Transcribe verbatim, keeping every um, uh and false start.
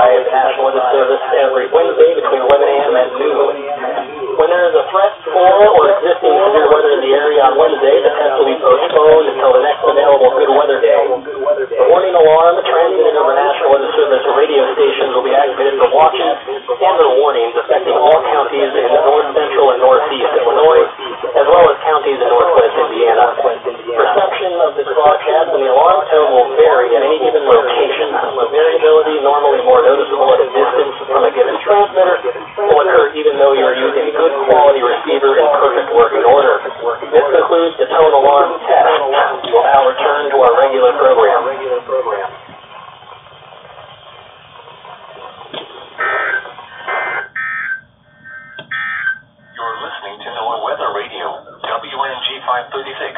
by the National Weather Service every Wednesday between eleven a m and noon. When there is a threat for or existing severe weather in the area on Wednesday, the test will be postponed until the next available good weather day. The warning alarm transmitted over National Weather Service radio stations will be activated for watches and their warnings affecting all counties in north central and northeast Illinois, as well as counties in northwest Indiana. Reception of this broadcast and the alarm tone will vary at any given location. The variability, normally more noticeable at a distance from a given transmitter, will occur even though you are using a good quality receiver in perfect working order. This concludes the tone alarm test. We will now return to our regular program. You're listening to NOAA Weather Radio, W N G five thirty-six,